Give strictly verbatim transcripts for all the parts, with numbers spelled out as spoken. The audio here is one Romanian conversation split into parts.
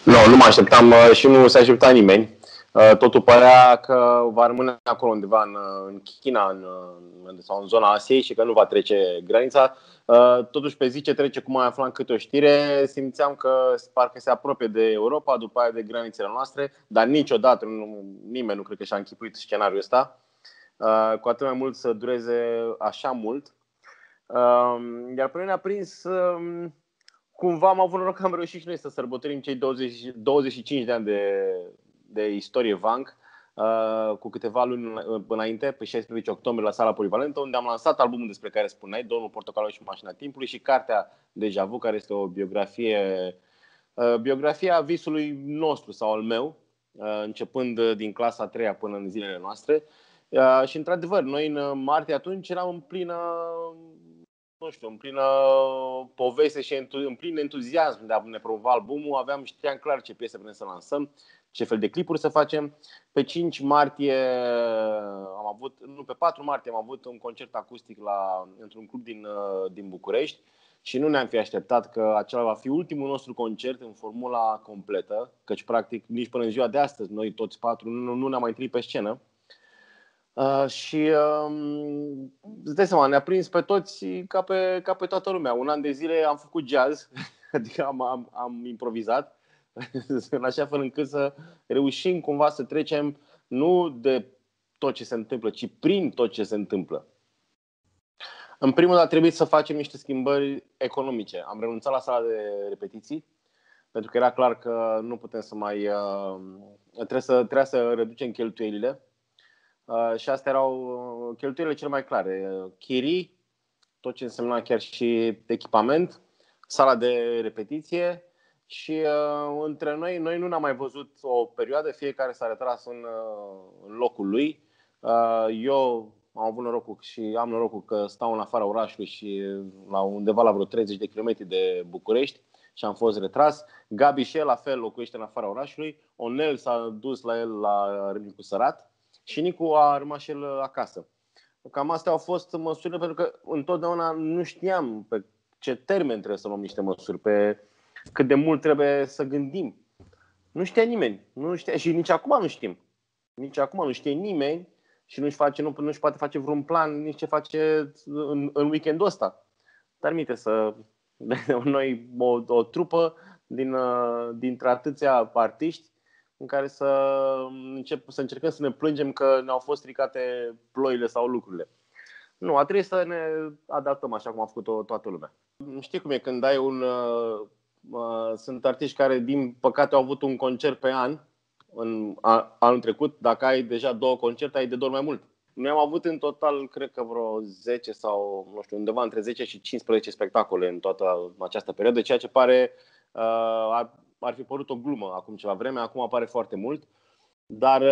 Nu, nu mă așteptam și nu se aștepta nimeni. Totul părea că va rămâne acolo undeva în, în China în, sau în zona Asiei și că nu va trece granița. Totuși, pe zi ce trece, cum mai aflam câte o știre, simțeam că parcă se apropie de Europa, după aia de granițele noastre, dar niciodată nu, nimeni nu cred că și-a închipuit scenariul ăsta. Cu atât mai mult să dureze așa mult. Iar pe noi ne-a prins, cumva am avut noroc că am reușit și noi să sărbătorim cei douăzeci, douăzeci și cinci de ani de, de istorie Vang cu câteva luni înainte, pe șaisprezece octombrie, la Sala Polivalentă, unde am lansat albumul despre care spuneai, Domnul Portocalo și Mașina Timpului, și cartea Deja Vu, care este o biografie, biografia visului nostru sau al meu, începând din clasa a treia până în zilele noastre. Și într-adevăr, noi în martie atunci eram în plină, nu știu, în plină poveste și în plin entuziasm de a ne promova albumul. Aveam, știam clar ce piese vrem să lansăm, ce fel de clipuri să facem. Pe cinci martie am avut, nu, pe patru martie am avut un concert acustic la, într-un club din, din București și nu ne-am fi așteptat că acela va fi ultimul nostru concert în formula completă, căci practic nici până în ziua de astăzi noi toți patru nu, nu ne-am mai întâlnit pe scenă. Uh, și um, îți dai seama, ne-a prins pe toți ca pe, ca pe toată lumea. Un an de zile am făcut jazz, adică am, am, am improvizat în așa fel încât să reușim cumva să trecem nu de tot ce se întâmplă, ci prin tot ce se întâmplă. În primul rând a trebuit să facem niște schimbări economice. Am renunțat la sala de repetiții pentru că era clar că nu putem să mai uh, trebuie să, trebuie să reducem cheltuielile. Uh, și astea erau cheltuielile cele mai clare. Chirii, tot ce însemna chiar și echipament, sala de repetiție și uh, între noi, noi nu ne-am mai văzut o perioadă, fiecare s-a retras în, uh, în locul lui. Uh, eu am avut norocul și am norocul că stau în afara orașului și la undeva la vreo treizeci de kilometri de București și am fost retras. Gabi și el la fel locuiește în afara orașului. Onel s-a dus la el la Râmnicu Sărat. Și Nicu a rămas și el acasă. Cam astea au fost măsurile, pentru că întotdeauna nu știam pe ce termen trebuie să luăm niște măsuri, pe cât de mult trebuie să gândim. Nu știa nimeni. Nu știa, și nici acum nu știm. Nici acum nu știe nimeni și nu-și, face, nu, nu-și poate face vreun plan nici ce face în, în weekendul ăsta. Dar minte să noi o, o trupă din, dintre atâția artiști în care să, încep, să încercăm să ne plângem că ne-au fost stricate ploile sau lucrurile. Nu, a trebuit să ne adaptăm așa cum a făcut-o toată lumea. Știi cum e când ai un... Uh, uh, sunt artiști care, din păcate, au avut un concert pe an, în a, anul trecut. Dacă ai deja două concerte, ai de două ori mai mult. Noi am avut în total, cred că vreo zece sau, nu știu, undeva între zece și cincisprezece spectacole în toată această perioadă, ceea ce pare... Uh, ar, ar fi părut o glumă acum ceva vreme, acum apare foarte mult. Dar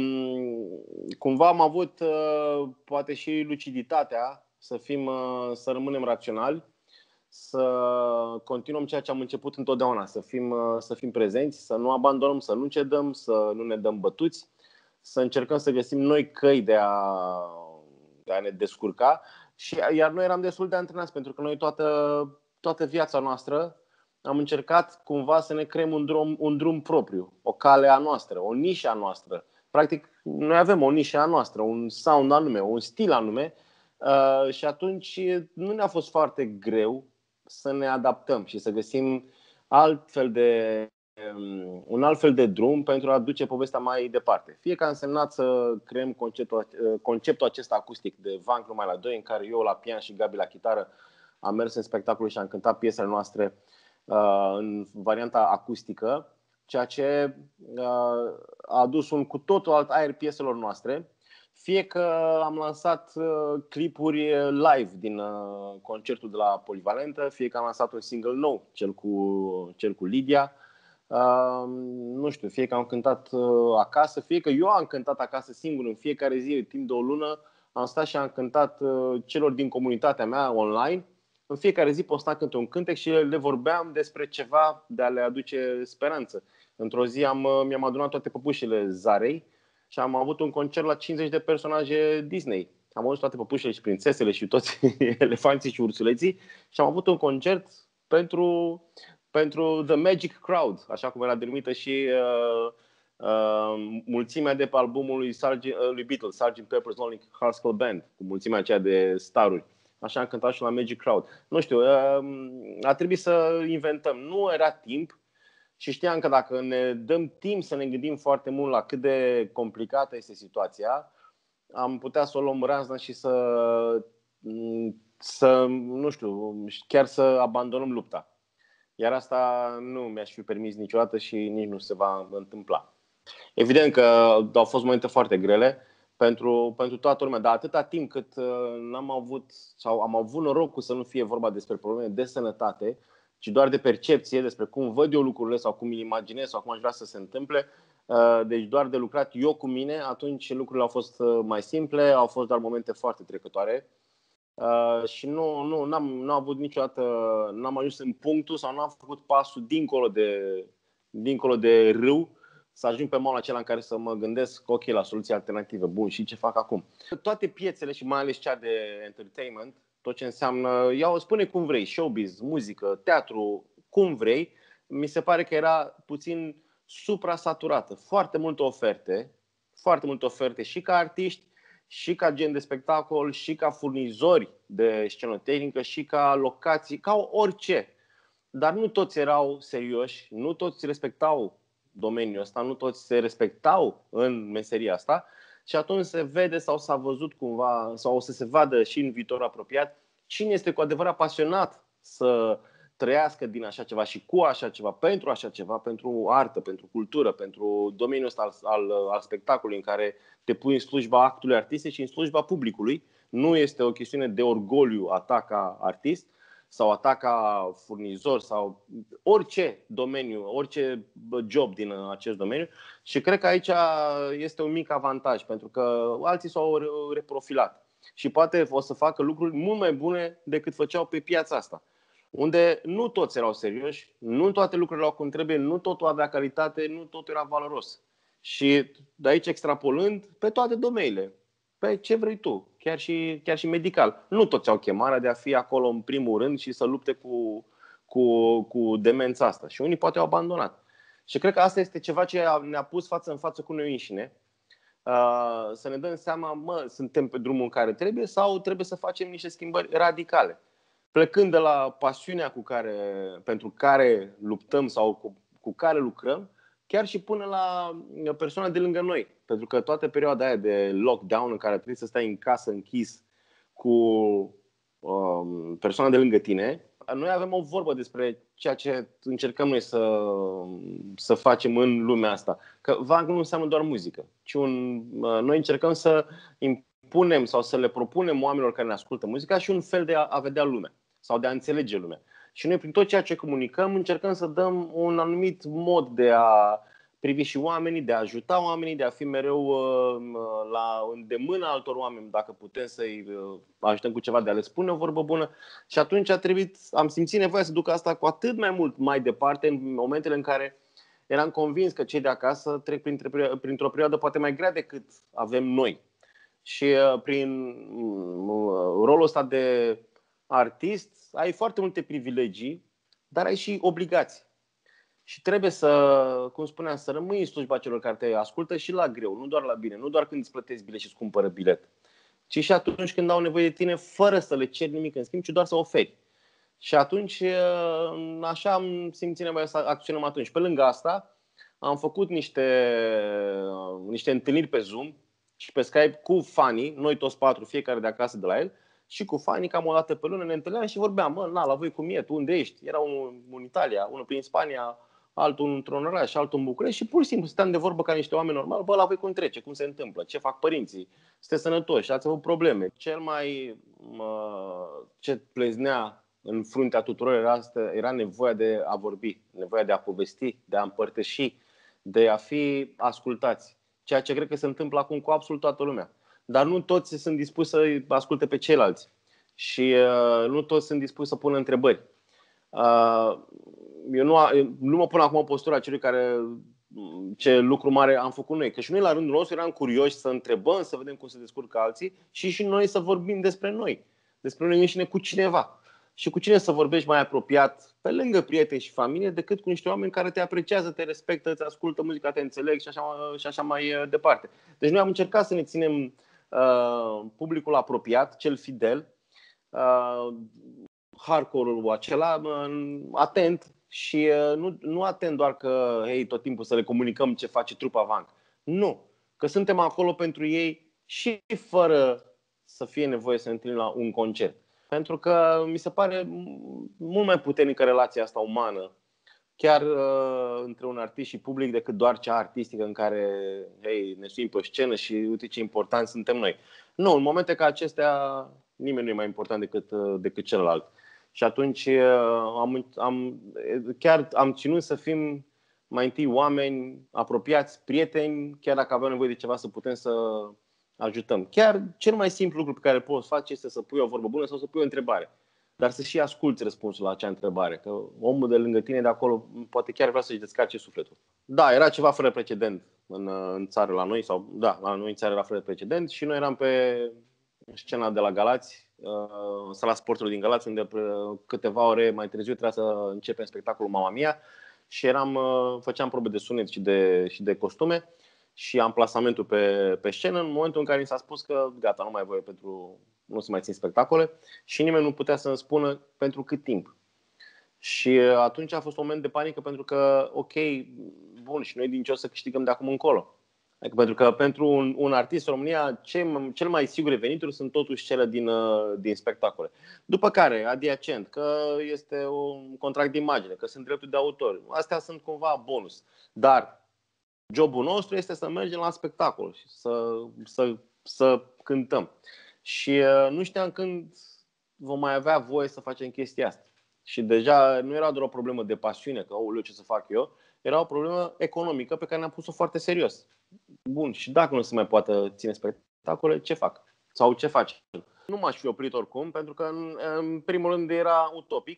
cumva am avut poate și luciditatea să fim, să rămânem raționali, să continuăm ceea ce am început întotdeauna, să fim, să fim prezenți, să nu abandonăm, să nu cedăm, să nu ne dăm bătuți, să încercăm să găsim noi căi de a, de a ne descurca. Și, iar noi eram destul de antrenați, pentru că noi toată, toată viața noastră am încercat cumva să ne creăm un drum, un drum propriu, o cale a noastră, o nișă a noastră. Practic, noi avem o nișă a noastră, un sound anume, un stil anume, uh, și atunci nu ne-a fost foarte greu să ne adaptăm și să găsim altfel de, um, un alt fel de drum pentru a duce povestea mai departe. Fie că a însemnat să creăm conceptul, uh, conceptul acesta acustic de Vang numai la doi, în care eu la pian și Gabi la chitară am mers în spectacol și am cântat piesele noastre în varianta acustică, ceea ce a adus un cu totul alt aer pieselor noastre. Fie că am lansat clipuri live din concertul de la Polivalentă, fie că am lansat un single nou, cel cu, cel cu Lidia, nu știu, fie că am cântat acasă, fie că eu am cântat acasă singur în fiecare zi, timp de o lună, am stat și am cântat celor din comunitatea mea online. În fiecare zi postam câte un cântec și le vorbeam despre ceva de a le aduce speranță. Într-o zi am, mi-am adunat toate păpușile Zarei și am avut un concert la cincizeci de personaje Disney. Am adus toate păpușile și prințesele și toți elefanții și ursuleții și am avut un concert pentru, pentru The Magic Crowd, așa cum era denumită și uh, uh, mulțimea de pe albumul lui, Sargent, uh, lui Beatles, sergeant Pepper's Lonely Hearts Club Band, cu mulțimea aceea de staruri. Așa am cântat și la Magic Crowd. Nu știu, uh, a trebuit să inventăm. Nu era timp și știam că dacă ne dăm timp să ne gândim foarte mult la cât de complicată este situația, am putea să o luăm razna și să, să, nu știu, chiar să abandonăm lupta. Iar asta nu mi-aș fi permis niciodată și nici nu se va întâmpla. Evident că au fost momente foarte grele pentru, pentru toată lumea, dar atâta timp cât n-am avut sau am avut norocul să nu fie vorba despre probleme de sănătate, ci doar de percepție, despre cum văd eu lucrurile sau cum îmi imaginez sau cum aș vrea să se întâmple, deci doar de lucrat eu cu mine, atunci lucrurile au fost mai simple, au fost doar momente foarte trecătoare. Uh, și nu, nu n-am, n-am avut niciodată, n-am ajuns în punctul sau n-am făcut pasul dincolo de, dincolo de râu să ajung pe malul acela în care să mă gândesc ok, la soluții alternative, bun, și ce fac acum. Toate piețele și mai ales cea de entertainment, tot ce înseamnă, iau, spune cum vrei, showbiz, muzică, teatru, cum vrei, mi se pare că era puțin supra-saturată. Foarte multe oferte, foarte multe oferte și ca artiști, și ca gen de spectacol, și ca furnizori de scenotehnică, și ca locații, ca orice. Dar nu toți erau serioși, nu toți respectau domeniul ăsta, nu toți se respectau în meseria asta. Și atunci se vede sau s-a văzut cumva, sau o să se vadă și în viitorul apropiat, cine este cu adevărat pasionat să trăiască din așa ceva și cu așa ceva, pentru așa ceva, pentru artă, pentru cultură, pentru domeniul ăsta al, al, al spectacolului, în care te pui în slujba actului artistic și în slujba publicului. Nu este o chestiune de orgoliu a ta ca artist sau a ta ca furnizor sau orice domeniu, orice job din acest domeniu. Și cred că aici este un mic avantaj, pentru că alții s-au reprofilat și poate o să facă lucruri mult mai bune decât făceau pe piața asta, unde nu toți erau serioși, nu toate lucrurile erau cum trebuie, nu totul avea calitate, nu totul era valoros. Și de aici extrapolând pe toate domeniile, pe ce vrei tu, chiar și, chiar și medical. Nu toți au chemarea de a fi acolo în primul rând și să lupte cu, cu, cu demența asta. Și unii poate au abandonat. Și cred că asta este ceva ce ne-a pus față în față cu noi înșine. Să ne dăm seama, mă, suntem pe drumul în care trebuie sau trebuie să facem niște schimbări radicale. Plecând de la pasiunea cu care, pentru care luptăm sau cu, cu care lucrăm, chiar și până la persoana de lângă noi. Pentru că toată perioada aia de lockdown în care trebuie să stai în casă închis cu um, persoana de lângă tine, noi avem o vorbă despre ceea ce încercăm noi să, să facem în lumea asta. Că Vang nu înseamnă doar muzică, ci un, noi încercăm să impunem sau să le propunem oamenilor care ne ascultă muzica și un fel de a, a vedea lumea sau de a înțelege lumea. Și noi, prin tot ceea ce comunicăm, încercăm să dăm un anumit mod de a privi și oamenii, de a ajuta oamenii, de a fi mereu la îndemâna altor oameni, dacă putem să-i ajutăm cu ceva, de a le spune o vorbă bună. Și atunci a trebuit, am simțit nevoia să duc asta cu atât mai mult mai departe, în momentele în care eram convins că cei de acasă trec printr-o perioadă poate mai grea decât avem noi. Și prin rolul ăsta de artist ai foarte multe privilegii, dar ai și obligații. Și trebuie să, cum spuneam, să rămâi în slujba celor care te ascultă și la greu, nu doar la bine, nu doar când îți plătești bilet și îți cumpără bilet, ci și atunci când au nevoie de tine fără să le ceri nimic în schimb, ci doar să oferi. Și atunci, așa am simțit nevoia să acționăm atunci. Pe lângă asta, am făcut niște, niște întâlniri pe Zoom și pe Skype cu fanii, noi toți patru, fiecare de acasă de la el, și cu fanii, cam o dată pe lună ne întâlneam și vorbeam, mă, na, la voi cum e, tu unde ești? Era unul în Italia, unul prin Spania, altul într-un oraș, altul în București și pur și simplu stăteam de vorbă ca niște oameni normali, bă, la voi cum trece, cum se întâmplă, ce fac părinții, sunteți sănătoși, ați avut probleme. Cel mai mă, ce pleznea în fruntea tuturor era, asta, era nevoia de a vorbi, nevoia de a povesti, de a împărtăși, de a fi ascultați. Ceea ce cred că se întâmplă acum cu absolut toată lumea. Dar nu toți sunt dispuși să asculte pe ceilalți și uh, nu toți sunt dispuși să pună întrebări. Uh, eu nu, nu mă pun acum în postura celui care ce lucru mare am făcut noi. Că și noi la rândul nostru eram curioși să întrebăm, să vedem cum se descurcă alții și și noi să vorbim despre noi, despre noi înșine cu cineva. Și cu cine să vorbești mai apropiat, pe lângă prieteni și familie, decât cu niște oameni care te apreciază, te respectă, îți ascultă muzica, te înțeleg și așa, și așa mai departe. Deci noi am încercat să ne ținem uh, publicul apropiat, cel fidel, uh, hardcore-ul acela, uh, atent și uh, nu, nu atent doar că hey, tot timpul să le comunicăm ce face trupa Vank. Nu, că suntem acolo pentru ei și fără să fie nevoie să ne întâlnim la un concert. Pentru că mi se pare mult mai puternică relația asta umană, chiar uh, între un artist și public, decât doar cea artistică în care hey, ne suim pe scenă și uite ce important suntem noi. Nu, în momente ca acestea nimeni nu e mai important decât, uh, decât celălalt. Și atunci uh, am, am, chiar am ținut să fim mai întâi oameni apropiați, prieteni, chiar dacă aveam nevoie de ceva să putem să ajutăm. Chiar cel mai simplu lucru pe care îl poți face este să pui o vorbă bună sau să pui o întrebare. Dar să și asculți răspunsul la acea întrebare. Că omul de lângă tine de acolo poate chiar vrea să-și descarce sufletul. Da, era ceva fără precedent în, în țară la noi. Sau da, la noi în țară era fără precedent. Și noi eram pe scena de la Galați, sala sportului din Galați, unde câteva ore mai târziu trebuia să începem spectacolul Mamma Mia. Și eram, făceam probe de sunet și de, și de costume și amplasamentul pe, pe scenă în momentul în care mi s-a spus că gata, nu mai voi pentru, nu se mai țin spectacole și nimeni nu putea să-mi spună pentru cât timp. Și atunci a fost un moment de panică pentru că, ok, bun, și noi din ce o să câștigăm de acum încolo? Adică pentru că pentru un, un artist în România cel, cel mai sigure venituri sunt totuși cele din, din spectacole. După care, adiacent, că este un contract de imagine, că sunt drepturi de autor. Astea sunt cumva bonus. Dar jobul nostru este să mergem la spectacol și să, să, să cântăm. Și uh, nu știam când vom mai avea voie să facem chestia asta. Și deja nu era doar o problemă de pasiune, că oh, ce să fac eu, era o problemă economică pe care ne-am pus-o foarte serios. Bun, și dacă nu se mai poate ține spectacole, ce fac? Sau ce facem? Nu m-aș fi oprit oricum, pentru că în, în primul rând era utopic.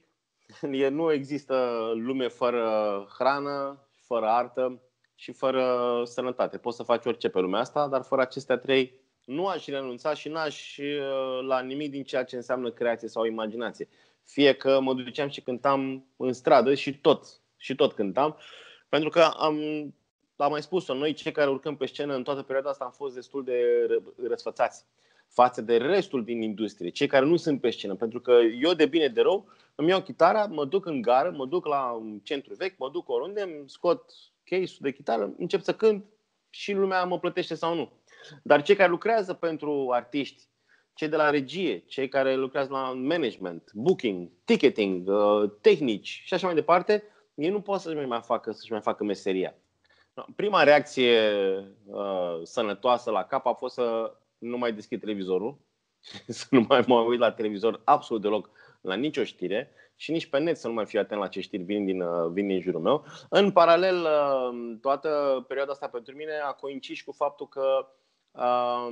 Nu există lume fără hrană, fără artă și fără sănătate. Poți să faci orice pe lumea asta, dar fără acestea trei nu aș renunța și n-aș la nimic din ceea ce înseamnă creație sau imaginație. Fie că mă duceam și cântam în stradă și tot, și tot cântam, pentru că am, am mai spus-o, noi cei care urcăm pe scenă în toată perioada asta am fost destul de răsfățați față de restul din industrie, cei care nu sunt pe scenă. Pentru că eu, de bine de rău, îmi iau chitara, mă duc în gară, mă duc la un centru vechi, mă duc oriunde, îmi scot case-ul de chitară, încep să cânt și lumea mă plătește sau nu. Dar cei care lucrează pentru artiști, cei de la regie, cei care lucrează la management, booking, ticketing, tehnici și așa mai departe, ei nu pot să-și mai facă, să-și mai facă meseria. Prima reacție uh, sănătoasă la cap a fost să nu mai deschid televizorul, să nu mai mă uit la televizor absolut deloc la nicio știre și nici pe net să nu mai fiu atent la ce știri vin din, vin din jurul meu. În paralel, toată perioada asta pentru mine a coincis și cu faptul că uh,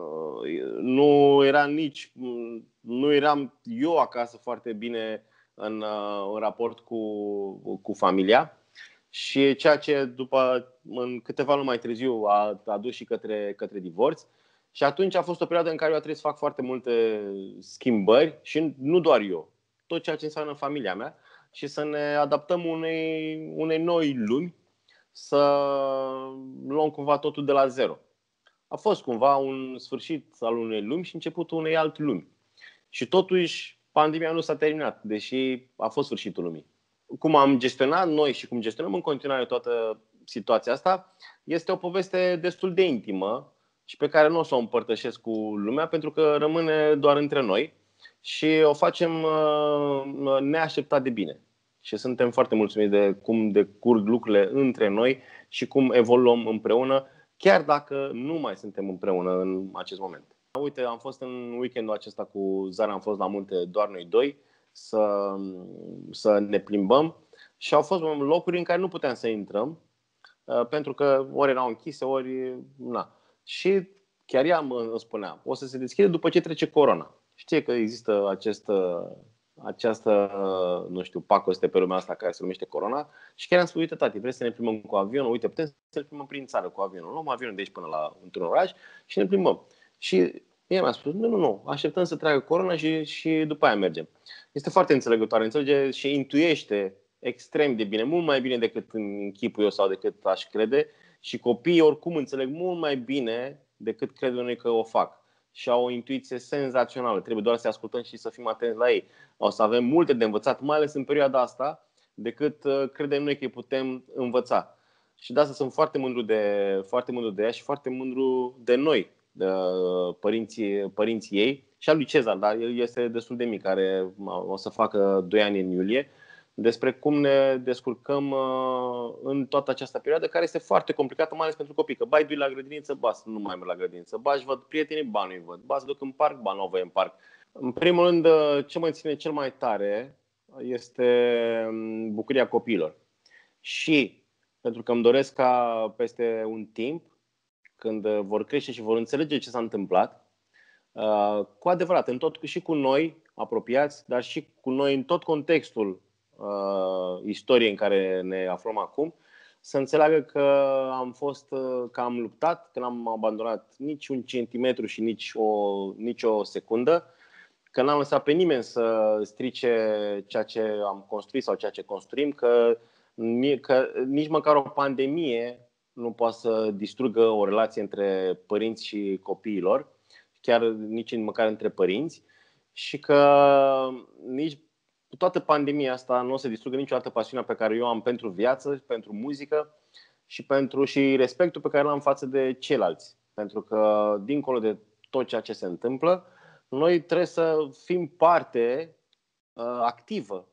nu era nici, nu eram eu acasă foarte bine în, în raport cu, cu familia. Și ceea ce după, în câteva luni mai târziu a, a dus și către, către divorț. Și atunci a fost o perioadă în care eu a trebuit să fac foarte multe schimbări și nu doar eu, tot ceea ce înseamnă familia mea și să ne adaptăm unei, unei noi lumi, să luăm cumva totul de la zero. A fost cumva un sfârșit al unei lumi și începutul unei alte lumi. Și totuși pandemia nu s-a terminat, deși a fost sfârșitul lumii. Cum am gestionat noi și cum gestionăm în continuare toată situația asta este o poveste destul de intimă și pe care nu o să o împărtășesc cu lumea pentru că rămâne doar între noi și o facem neașteptat de bine. Și suntem foarte mulțumiți de cum decurg lucrurile între noi și cum evoluăm împreună, chiar dacă nu mai suntem împreună în acest moment. Uite, am fost în weekendul acesta cu Zara, am fost la munte doar noi doi să, să ne plimbăm și au fost locuri în care nu puteam să intrăm pentru că ori erau închise, ori na. Și chiar ea îmi spunea, o să se deschide după ce trece corona. Știe că există această, această, nu știu, pacoste pe lumea asta care se numește corona și chiar am spus, uite tati, vrei să ne plimbăm cu avionul? Uite, putem să ne plimbăm prin țară cu avionul. Luăm avionul de aici până la într-un oraș și ne plimbăm. Și Ea mi-a spus, nu, nu, nu, așteptăm să treacă corona și, și după aia mergem. Este foarte înțelegătoare, înțelege și intuiește extrem de bine, mult mai bine decât în închipul eu sau decât aș crede. Și copiii oricum înțeleg mult mai bine decât credem noi că o fac. Și au o intuiție senzațională. Trebuie doar să ascultăm și să fim atenți la ei. O să avem multe de învățat, mai ales în perioada asta, decât credem noi că îi putem învăța. Și de asta sunt foarte mândru de, foarte mândru de ea și foarte mândru de noi, de părinții, părinții ei și al lui Cezar, dar el este destul de mic, care o să facă doi ani în iulie, despre cum ne descurcăm în toată această perioadă, care este foarte complicată, mai ales pentru copii. Că bai, du-i la grădiniță, ba, nu mai merg la grădiniță, ba, își văd prietenii, ba, nu-i văd, ba, să duc în parc, ba, nu o voi în parc. În primul rând, ce mă ține cel mai tare este bucuria copiilor. Și pentru că îmi doresc ca peste un timp, când vor crește și vor înțelege ce s-a întâmplat, cu adevărat, în tot, și cu noi apropiați, dar și cu noi în tot contextul uh, istoriei în care ne aflăm acum, să înțeleagă că am fost, că am luptat, că n-am abandonat nici un centimetru și nici o, nici o secundă, că n-am lăsat pe nimeni să strice ceea ce am construit sau ceea ce construim, că, că nici măcar o pandemie nu poate să distrugă o relație între părinți și copiilor, chiar nici măcar între părinți, și că nici toată pandemia asta nu o să distrugă niciodată pasiunea pe care eu am pentru viață, pentru muzică și pentru și respectul pe care l-am față de ceilalți. Pentru că dincolo de tot ceea ce se întâmplă, noi trebuie să fim parte uh, activă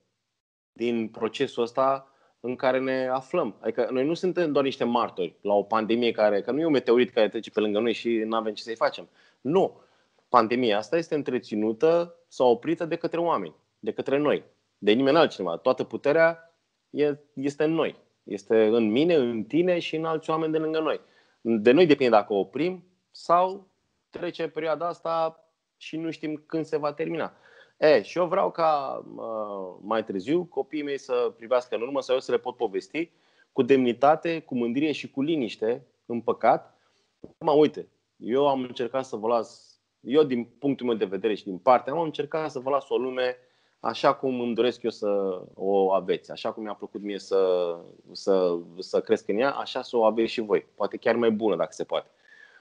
din procesul ăsta în care ne aflăm. Adică noi nu suntem doar niște martori la o pandemie care, că nu e un meteorit care trece pe lângă noi și nu avem ce să-i facem. Nu. Pandemia asta este întreținută sau oprită de către oameni, de către noi, de nimeni altcineva. Toată puterea este în noi. Este în mine, în tine și în alți oameni de lângă noi. De noi depinde dacă o oprim sau trece perioada asta și nu știm când se va termina. E, și eu vreau ca mai târziu copiii mei să privească în urmă sau eu să le pot povesti cu demnitate, cu mândrie și cu liniște, în păcat. Mă, uite, eu am încercat să vă las, eu din punctul meu de vedere și din partea am încercat să vă las o lume așa cum îmi doresc eu să o aveți, așa cum mi-a plăcut mie să, să, să cresc în ea, așa să o aveți și voi. Poate chiar mai bună dacă se poate.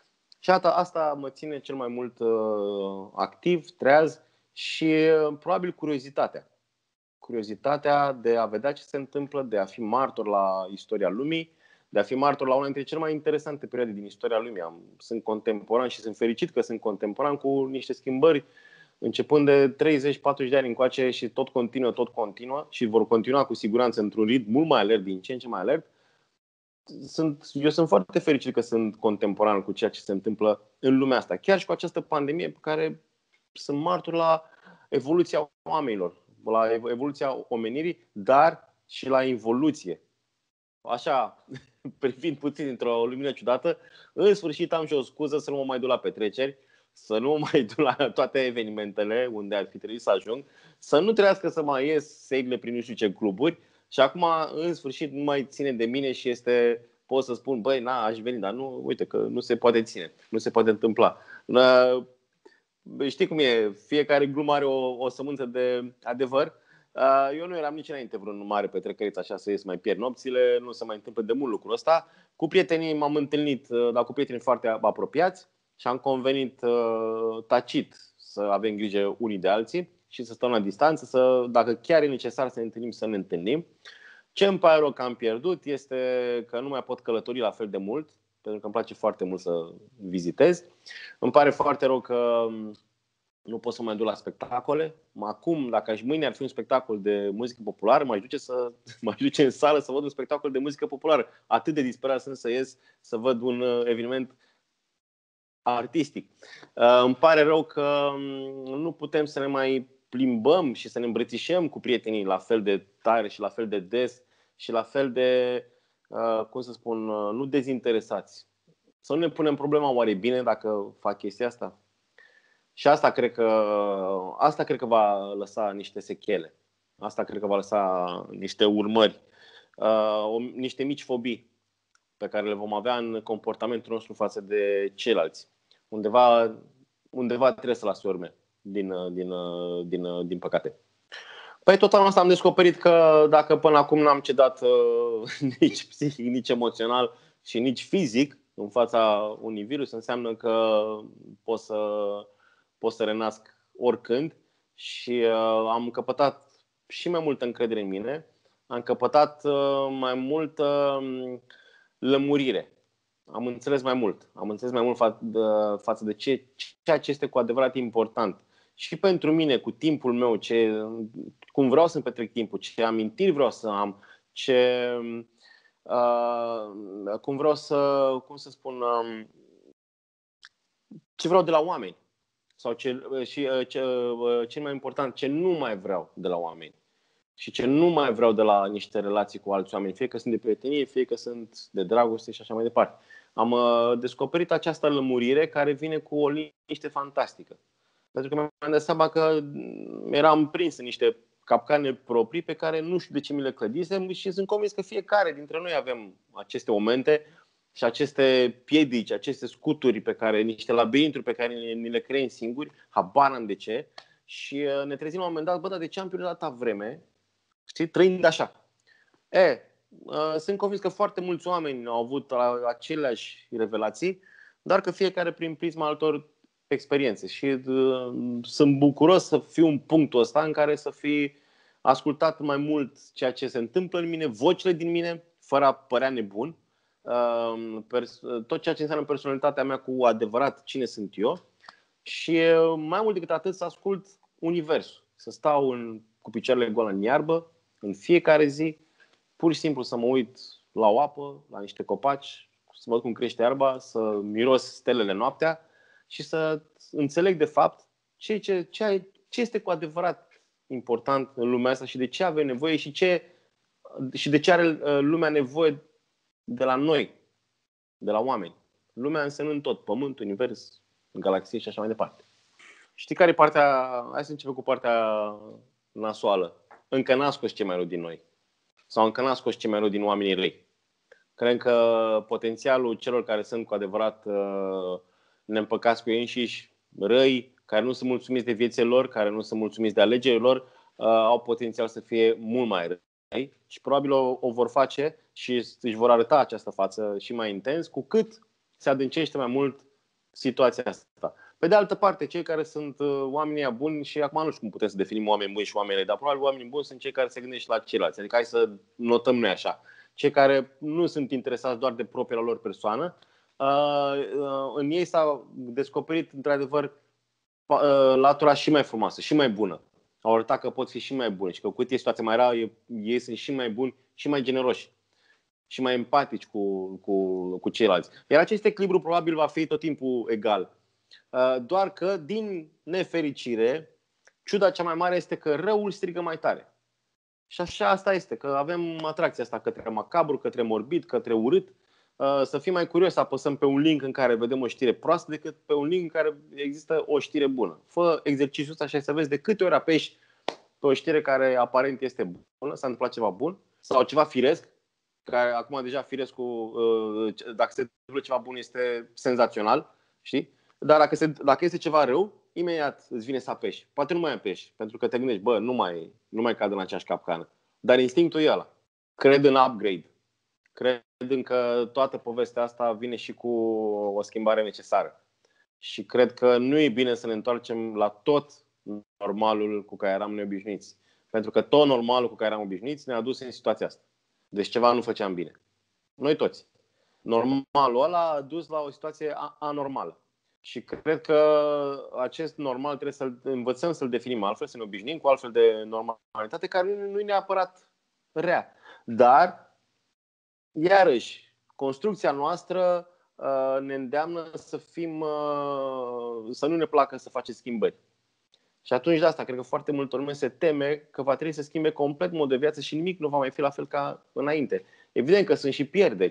Și asta, asta mă ține cel mai mult uh, activ, treaz și uh, probabil curiozitatea. Curiozitatea de a vedea ce se întâmplă, de a fi martor la istoria lumii, de a fi martor la una dintre cele mai interesante perioade din istoria lumii. Am, sunt contemporan și sunt fericit că sunt contemporan cu niște schimbări începând de treizeci patruzeci de ani încoace și tot continuă, tot continuă și vor continua cu siguranță într-un ritm mult mai alert, din ce în ce mai alert. Sunt, eu sunt foarte fericit că sunt contemporan cu ceea ce se întâmplă în lumea asta. Chiar și cu această pandemie pe care sunt martor la evoluția oamenilor, la evoluția omenirii, dar și la evoluție. Așa, privind puțin într-o lumină ciudată, în sfârșit am și o scuză să nu mă mai duc la petreceri, să nu mă mai duc la toate evenimentele unde ar fi trebuit să ajung, să nu trebuiască să mai ies segle prin nu știu ce cluburi. Și acum, în sfârșit, nu mai ține de mine și este, pot să spun, băi, na, aș veni, dar nu, uite că nu se poate ține, nu se poate întâmpla. Știi cum e, fiecare glumă are o, o sămânță de adevăr. Eu nu eram nici înainte vreun mare petrecăriț așa să ies mai pierd nopțile, nu se mai întâmplă de mult lucrul ăsta. Cu prietenii m-am întâlnit, dar cu prietenii foarte apropiați și am convenit tacit să avem grijă unii de alții și să stăm la distanță, să, dacă chiar e necesar să ne întâlnim, să ne întâlnim. Ce îmi pare rău că am pierdut este că nu mai pot călători la fel de mult, pentru că îmi place foarte mult să vizitez. Îmi pare foarte rău că nu pot să mai duc la spectacole. Acum, dacă aș mâine ar fi un spectacol de muzică populară, m-aș duce, să, m-aș duce în sală să văd un spectacol de muzică populară. Atât de disperat sunt să ies să văd un eveniment artistic. Îmi pare rău că nu putem să ne mai plimbăm și să ne îmbrățișăm cu prietenii la fel de tare și la fel de des și la fel de, cum să spun, nu dezinteresați. Să nu ne punem problema, oare e bine dacă fac chestia asta? Și asta cred că, asta cred că va lăsa niște sechele. Asta cred că va lăsa niște urmări, niște mici fobii pe care le vom avea în comportamentul nostru față de ceilalți. Undeva undeva trebuie să lase urme, din, din, din, din păcate. Păi tot anul ăsta am descoperit că dacă până acum n-am cedat uh, nici psihic, nici emoțional și nici fizic în fața unui virus, înseamnă că pot să, pot să renasc oricând. Și uh, am căpătat și mai multă încredere în mine, am căpătat uh, mai multă uh, lămurire. Am înțeles mai mult. Am înțeles mai mult fa- de, față de ce, ceea ce este cu adevărat important. Și pentru mine, cu timpul meu, ce, cum vreau să-mi petrec timpul, ce amintiri vreau să am, ce, uh, cum vreau să, cum să spun, uh, ce vreau de la oameni. Sau ce, și ce, cel mai important, ce nu mai vreau de la oameni. Și ce nu mai vreau de la niște relații cu alți oameni, fie că sunt de prietenie, fie că sunt de dragoste și așa mai departe. Am uh, descoperit această lămurire care vine cu o liniște fantastică. Pentru că mi-am dat seama că eram prins în niște capcane proprii pe care nu știu de ce mi le clădisem și sunt convins că fiecare dintre noi avem aceste momente și aceste piedici, aceste scuturi pe care, niște labirinturi pe care ni le creăm singuri, habar n-am de ce. Și ne trezim la un moment dat, bă, dar de ce am pierdut atâta vreme, știi, trăind așa? E, sunt convins că foarte mulți oameni au avut aceleași revelații, dar că fiecare prin prisma altor experiențe. Și uh, sunt bucuros să fiu în punctul ăsta în care să fi ascultat mai mult ceea ce se întâmplă în mine, vocile din mine, fără a părea nebun, uh, tot ceea ce înseamnă personalitatea mea cu adevărat, cine sunt eu. Și uh, mai mult decât atât să ascult universul, să stau în, cu picioarele goale în iarbă, în fiecare zi, pur și simplu să mă uit la o apă, la niște copaci, să văd cum crește iarba, să miros stelele noaptea și să înțeleg de fapt ce, ce, ce, ce este cu adevărat important în lumea asta și de ce avem nevoie și, ce, și de ce are lumea nevoie de la noi, de la oameni. Lumea însemnând tot, pământ, univers, galaxie și așa mai departe. Știi care e partea? Hai să începem cu partea nasoală. Încă n-a scos ce mai rău din noi. Sau încă n-a scos ce mai rău din oamenii răi. Cred că potențialul celor care sunt cu adevărat uh, neîmpăcați cu ei înșiși, răi, care nu sunt mulțumiți de viețile lor, care nu sunt mulțumiți de alegerile lor, uh, au potențial să fie mult mai răi și probabil o, o vor face și își vor arăta această față și mai intens cu cât se adâncește mai mult situația asta. Pe de altă parte, cei care sunt uh, oamenii buni, și acum nu știu cum putem să definim oameni buni și oameni răi, dar probabil oamenii buni sunt cei care se gândesc la ceilalți. Adică hai să notăm noi așa. Cei care nu sunt interesați doar de propria lor persoană, în ei s-a descoperit într-adevăr latura și mai frumoasă, și mai bună. Au arătat că pot fi și mai buni și că cu cât e situația mai rea, ei sunt și mai buni și mai generoși și mai empatici cu, cu, cu ceilalți. Iar acest echilibru probabil va fi tot timpul egal. Doar că, din nefericire, ciuda cea mai mare este că răul strigă mai tare. Și așa asta este, că avem atracția asta către macabru, către morbid, către urât. Să fim mai curioși să apăsăm pe un link în care vedem o știre proastă decât pe un link în care există o știre bună. Fă exercițiul ăsta și să vezi de câte ori apeși pe o știre care aparent este bună, s-a întâmplat ceva bun sau ceva firesc, care acum deja firescul, dacă se întâmplă ceva bun, este senzațional, știi? Dar dacă, se, dacă este ceva rău, imediat îți vine să apeși. Poate nu mai apeși, pentru că te gândești, bă, nu mai, nu mai cad în aceeași capcană. Dar instinctul e ăla. Cred în upgrade. Cred în că toată povestea asta vine și cu o schimbare necesară. Și cred că nu e bine să ne întoarcem la tot normalul cu care eram neobișnuiți. Pentru că tot normalul cu care eram obișnuiți ne-a dus în situația asta. Deci ceva nu făceam bine. Noi toți. Normalul ăla a dus la o situație anormală. Și cred că acest normal trebuie să-l învățăm să-l definim altfel, să ne obișnuim cu altfel de normalitate care nu e neapărat rea. Dar, iarăși, construcția noastră uh, ne îndeamnă să fim, uh, să nu ne placă să facem schimbări. Și atunci de asta, cred că foarte multă lume se teme că va trebui să schimbe complet mod de viață și nimic nu va mai fi la fel ca înainte. Evident că sunt și pierderi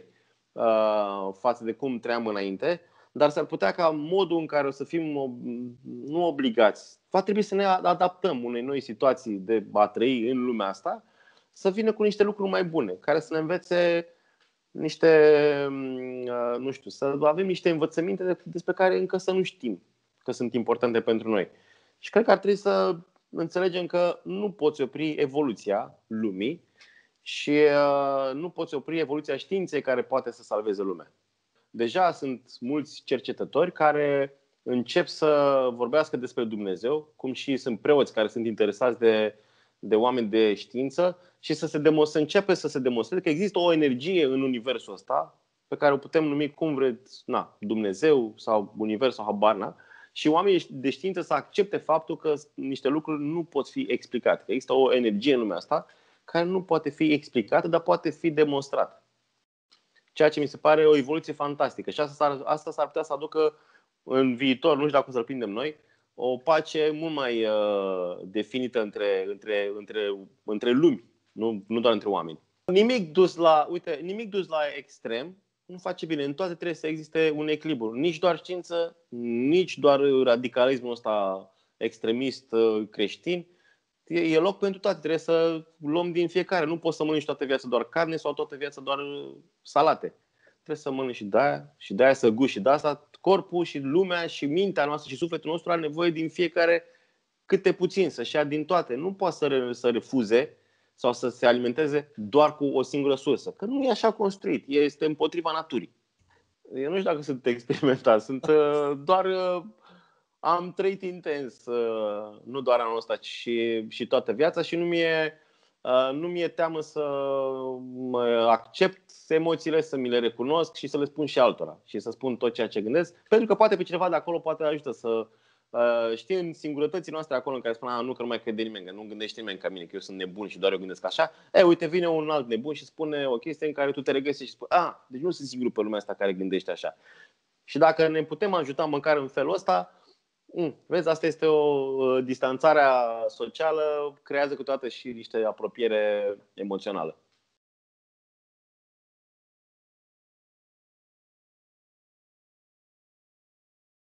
uh, față de cum trăiam înainte, dar s-ar putea ca modul în care o să fim nu obligați, va trebui să ne adaptăm unei noi situații de a trăi în lumea asta, să vină cu niște lucruri mai bune, care să ne învețe niște, nu știu, să avem niște învățăminte despre care încă să nu știm. că sunt importante pentru noi. Și cred că ar trebui să înțelegem că nu poți opri evoluția lumii și uh, nu poți opri evoluția științei care poate să salveze lumea. Deja sunt mulți cercetători care încep să vorbească despre Dumnezeu, cum și sunt preoți care sunt interesați de, de oameni de știință și să, se demo- să începe să se demonstreze că există o energie în universul ăsta pe care o putem numi cum vreți, na, Dumnezeu sau univers sau habar n-am, și oamenii de știință să accepte faptul că niște lucruri nu pot fi explicate. Că există o energie în lumea asta care nu poate fi explicată, dar poate fi demonstrată. Ceea ce mi se pare o evoluție fantastică. Și asta s-ar, asta s-ar putea să aducă în viitor, nu știu dacă o să-l prindem noi, o pace mult mai uh, definită între, între, între, între lumi, nu, nu doar între oameni. Nimic dus la, uite, nimic dus la extrem nu face bine. În toate trebuie să existe un echilibru. Nici doar știință, nici doar radicalismul ăsta extremist creștin. E loc pentru toate. Trebuie să luăm din fiecare. Nu poți să mănânci toată viața doar carne sau toată viața doar salate. Trebuie să mănânci și de-aia, și de-aia să guși și de asta. Corpul și lumea și mintea noastră și sufletul nostru are nevoie din fiecare câte puțin, să-și ia din toate. Nu poate să, să refuze sau să se alimenteze doar cu o singură sursă. Că nu e așa construit. Este împotriva naturii. Eu nu știu dacă sunt experimentat. Sunt uh, doar... Uh, am trăit intens, uh, nu doar anul ăsta, ci și, și toată viața și nu mi-e, uh, nu mi-e teamă să mă accept emoțiile, să mi le recunosc și să le spun și altora. Și să spun tot ceea ce gândesc. Pentru că poate pe cineva de acolo poate ajută să... Uh, știi, în singurătății noastre acolo în care spun, nu că nu mai crede nimeni, că nu gândește nimeni ca mine, că eu sunt nebun și doar eu gândesc așa. E, uite, vine un alt nebun și spune o chestie în care tu te regăsești și spui, a, deci nu sunt singur pe lumea asta care gândește așa. Și dacă ne putem ajuta măcar în felul ăsta, vezi, asta este o distanțare socială, creează câteodată și niște apropiere emoțională.